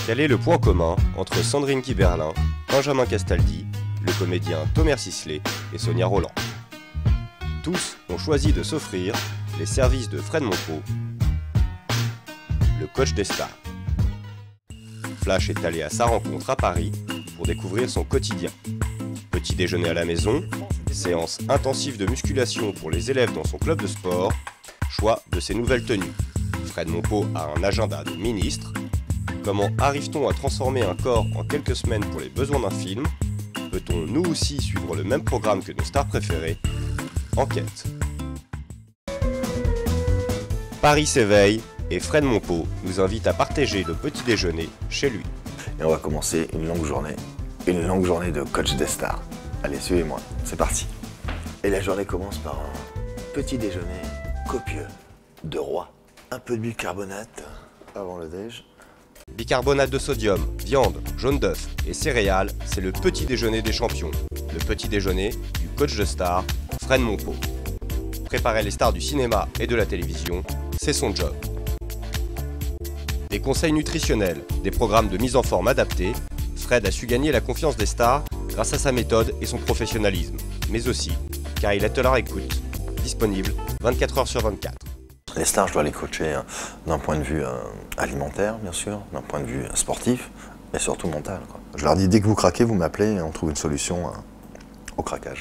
Quel est le point commun entre Sandrine Kiberlin, Benjamin Castaldi, le comédien Thomas Sisley et Sonia Rolland? Tous ont choisi de s'offrir les services de Fred Monpeau, le coach des stars. Flash est allé à sa rencontre à Paris pour découvrir son quotidien. Petit déjeuner à la maison, séance intensive de musculation pour les élèves dans son club de sport, choix de ses nouvelles tenues. Fred Monpeau a un agenda de ministre. Comment arrive-t-on à transformer un corps en quelques semaines pour les besoins d'un film? Peut-on nous aussi suivre le même programme que nos stars préférées? Enquête. Paris s'éveille et Fred Monpeau nous invite à partager le petit déjeuner chez lui. Et on va commencer une longue journée de coach des stars. Allez, suivez-moi, c'est parti. Et la journée commence par un petit déjeuner copieux de roi. Un peu de bicarbonate avant le déj. Bicarbonate de sodium, viande, jaune d'œuf et céréales, c'est le petit déjeuner des champions. Le petit déjeuner du coach de stars, Fred Monpeau. Préparer les stars du cinéma et de la télévision, c'est son job. Des conseils nutritionnels, des programmes de mise en forme adaptés, Fred a su gagner la confiance des stars grâce à sa méthode et son professionnalisme, mais aussi car il est à leur écoute, disponible 24 heures sur 24. Les stars, je dois les coacher d'un point de vue alimentaire, bien sûr, d'un point de vue sportif et surtout mental, quoi. Je leur dis, dès que vous craquez, vous m'appelez et on trouve une solution au craquage.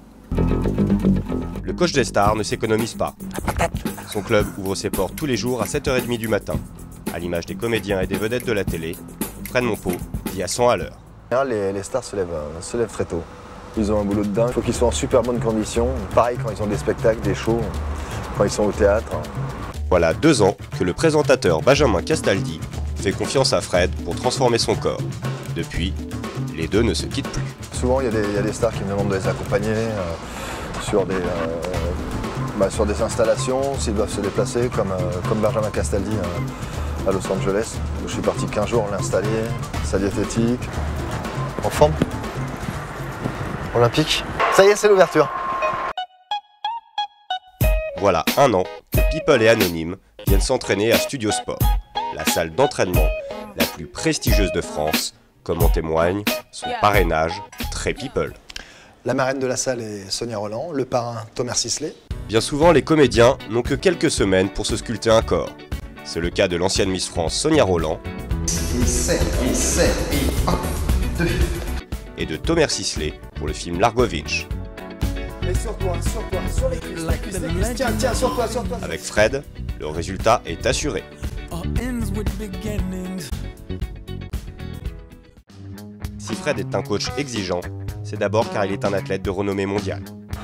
Le coach des stars ne s'économise pas. Son club ouvre ses portes tous les jours à 7h30 du matin. À l'image des comédiens et des vedettes de la télé, Fred Monpeau vit à 100 à l'heure. Les stars se lèvent très tôt. Ils ont un boulot de dingue, il faut qu'ils soient en super bonne condition. Pareil quand ils ont des spectacles, des shows, quand ils sont au théâtre. Voilà 2 ans que le présentateur Benjamin Castaldi fait confiance à Fred pour transformer son corps. Depuis, les deux ne se quittent plus. Souvent, il y a des stars qui me demandent de les accompagner sur des installations, s'ils doivent se déplacer, comme Benjamin Castaldi à Los Angeles. Je suis parti 15 jours l'installer, sa diététique. En forme? Olympique? Ça y est, c'est l'ouverture. Voilà 1 an que People et Anonyme viennent s'entraîner à Studio Sport, la salle d'entraînement la plus prestigieuse de France, comme en témoigne son parrainage très People. La marraine de la salle est Sonia Rolland, le parrain Thomas Sisley. Bien souvent, les comédiens n'ont que quelques semaines pour se sculpter un corps. C'est le cas de l'ancienne Miss France Sonia Rolland et de Thomas Sisley pour le film Largovitch. Sur les cuisses. Tiens, sur toi. Avec Fred, le résultat est assuré. Si Fred est un coach exigeant, c'est d'abord car il est un athlète de renommée mondiale.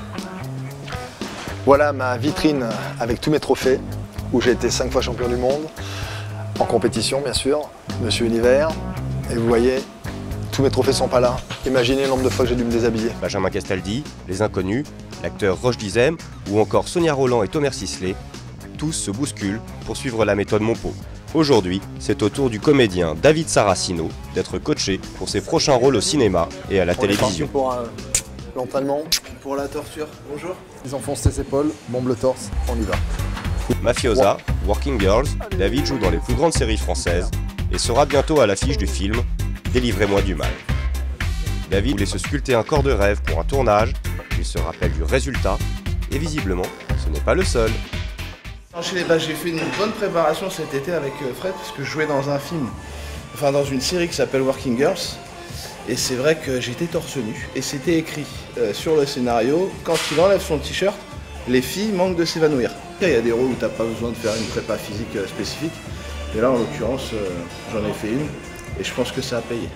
Voilà ma vitrine avec tous mes trophées, où j'ai été 5 fois champion du monde, en compétition bien sûr, Monsieur Univers, et vous voyez, tous mes trophées sont pas là. Imaginez le nombre de fois que j'ai dû me déshabiller. Benjamin Castaldi, Les Inconnus, l'acteur Roche Dizem ou encore Sonia Rolland et Thomas Sisley, tous se bousculent pour suivre la méthode Monpeau. Aujourd'hui, c'est au tour du comédien David Saracino d'être coaché pour ses prochains rôles au cinéma et à la télévision. Pour l'entraînement, pour la torture, bonjour. ils enfoncent ses épaules, bombe le torse, on y va. Mafiosa, Working Girls, David joue dans les plus grandes séries françaises et sera bientôt à l'affiche du film Délivrez-moi du mal. David voulait se sculpter un corps de rêve pour un tournage, il se rappelle du résultat et visiblement, ce n'est pas le seul. J'ai fait une bonne préparation cet été avec Fred parce que je jouais dans un film, enfin dans une série qui s'appelle Working Girls. Et c'est vrai que j'étais torse nu et c'était écrit sur le scénario, quand il enlève son t-shirt, les filles manquent de s'évanouir. Il y a des rôles où tu n'as pas besoin de faire une prépa physique spécifique. Et là en l'occurrence, j'en ai fait une et je pense que ça a payé.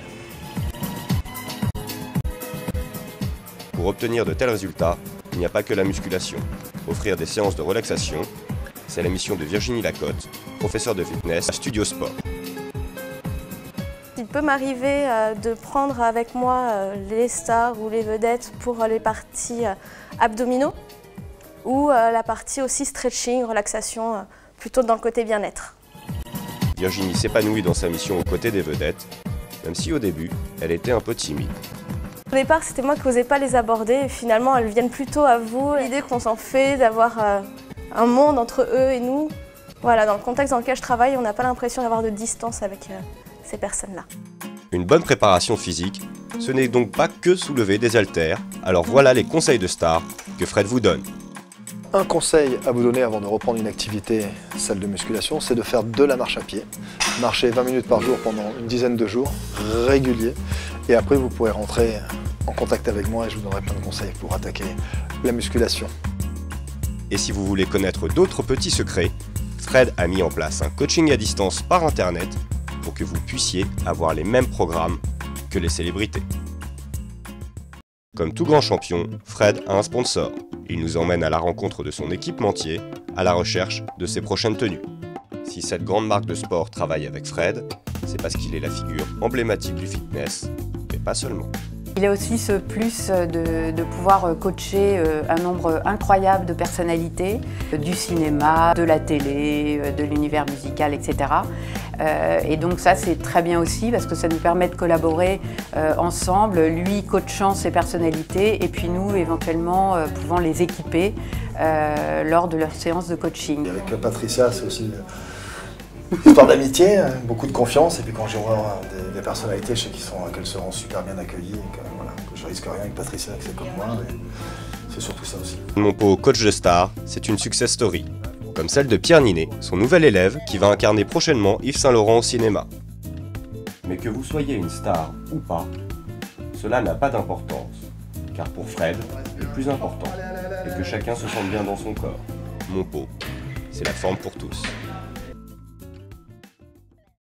Pour obtenir de tels résultats, il n'y a pas que la musculation. Offrir des séances de relaxation, c'est la mission de Virginie Lacotte, professeure de fitness à Studio Sport. Il peut m'arriver de prendre avec moi les stars ou les vedettes pour les parties abdominaux ou la partie aussi stretching, relaxation, plutôt dans le côté bien-être. Virginie s'épanouit dans sa mission aux côtés des vedettes, même si au début, elle était un peu timide. Au départ, c'était moi qui n'osais pas les aborder et finalement, elles viennent plutôt à vous. L'idée qu'on s'en fait, d'avoir un monde entre eux et nous. Voilà, dans le contexte dans lequel je travaille, on n'a pas l'impression d'avoir de distance avec ces personnes-là. Une bonne préparation physique, ce n'est donc pas que soulever des haltères, alors voilà les conseils de star que Fred vous donne. Un conseil à vous donner avant de reprendre une activité, celle de musculation, c'est de faire de la marche à pied. Marcher 20 minutes par jour pendant une dizaine de jours, régulier. Et après, vous pourrez rentrer en contact avec moi et je vous donnerai plein de conseils pour attaquer la musculation. Et si vous voulez connaître d'autres petits secrets, Fred a mis en place un coaching à distance par internet pour que vous puissiez avoir les mêmes programmes que les célébrités. Comme tout grand champion, Fred a un sponsor. Il nous emmène à la rencontre de son équipementier, à la recherche de ses prochaines tenues. Si cette grande marque de sport travaille avec Fred, c'est parce qu'il est la figure emblématique du fitness, mais pas seulement. Il a aussi ce plus de pouvoir coacher un nombre incroyable de personnalités, du cinéma, de la télé, de l'univers musical, etc. Et donc ça c'est très bien aussi parce que ça nous permet de collaborer ensemble, lui coachant ses personnalités et puis nous éventuellement pouvant les équiper lors de leur séance de coaching. Avec Patricia, c'est aussi une histoire d'amitié, beaucoup de confiance, et puis quand je vois des personnalités, je sais qu'elles seront super bien accueillies, et que, voilà, que je risque rien avec Patricia, que c'est comme moi, c'est surtout ça aussi. Mon pot coach de star, c'est une success story, comme celle de Pierre Ninet, son nouvel élève qui va incarner prochainement Yves Saint-Laurent au cinéma. Mais que vous soyez une star ou pas, cela n'a pas d'importance, car pour Fred, le plus important est que chacun se sente bien dans son corps. Mon pot, c'est la forme pour tous.